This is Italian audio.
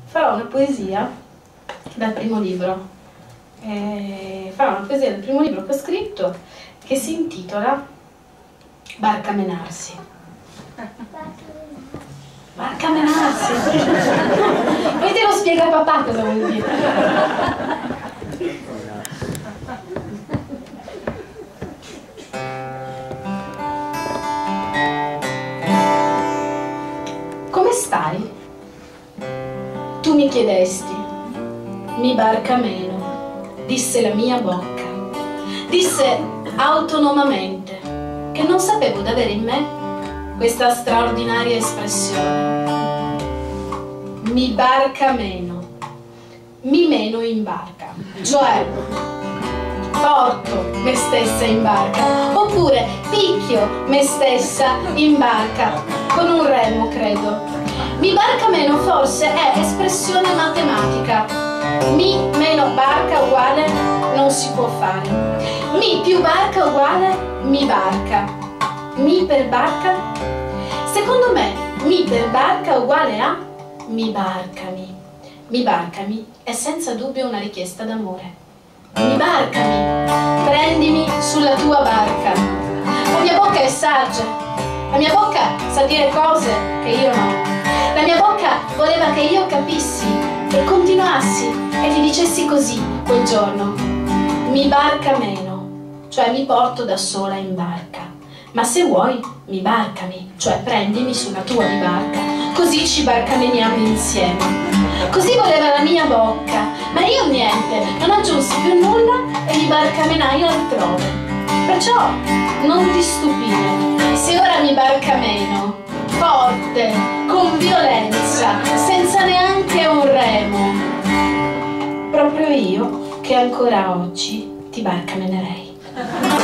farò una poesia dal primo libro. Farò una poesia del primo libro che ho scritto, che si intitola Barcamenarsi. Barcamenarsi. Poi te lo spiega papà cosa vuol dire. Come stai? Tu mi chiedesti, mi barca meno, disse la mia bocca. Disse autonomamente che non sapevo d'avere in me questa straordinaria espressione. Mi barca meno, mi meno in barca, cioè porto me stessa in barca, oppure picchio me stessa in barca, con un remo credo. Mi barca meno forse è espressione matematica. Mi meno barca uguale non si può fare. Mi più barca uguale mi barca. Mi per barca? Secondo me mi per barca uguale a mi barcami. Mi barcami è senza dubbio una richiesta d'amore. Mi barcami, prendimi sulla tua barca. La mia bocca è saggia, la mia bocca sa dire cose che io no. La mia bocca voleva che io capissi e continuassi e ti dicessi così quel giorno. Mi barca meno, cioè mi porto da sola in barca. Ma se vuoi, mi barcami, cioè prendimi sulla tua di barca. Così ci barcameniamo insieme. Così voleva la mia bocca, ma io niente, non aggiunsi più nulla e mi barcamenai altrove. Perciò non ti stupire se ora mi barca meno, forte, con violenza, senza neanche un remo. Proprio io che ancora oggi ti barcamenerei.